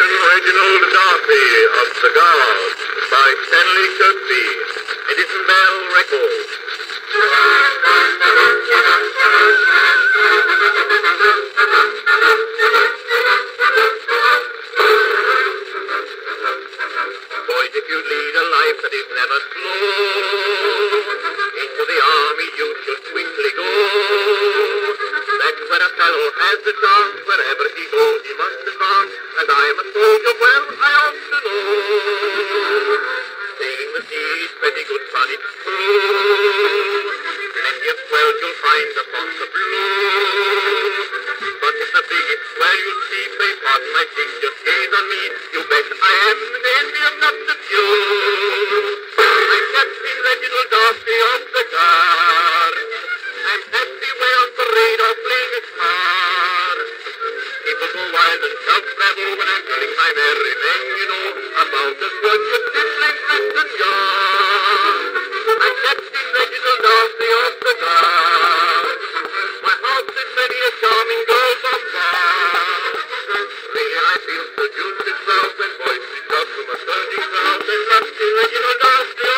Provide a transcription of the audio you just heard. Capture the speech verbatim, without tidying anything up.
Captain Reginald Darcy of Cigars by Stanley Kirkby, Edison Bell Records. Boys, if you lead a life that is never slow, into the army you should quickly go. That's when a fellow has the chance, wherever he goes he must advance, and I am a soldier, well, I ought to know. Sailing the sea is pretty good fun, it's true. Plenty of swells you'll find upon the blue. But if the biggest swell you see, pray pardon my king, just gaze on me, you bet I am the envy of not the few. I'm Captain Reginald Darcy of the Guard. I'm everywhere on parade or playing a card. People go wild and shout bravo when I'm telling my merry men, you know, about the squadron of tippling, twist and yarn. I'm Captain Reginald Darcy of the Guard. My heart is many a charming girl bombard. Really I feel so juicy proud when boys reach out from a surging crowd and Captain Reginald Darcy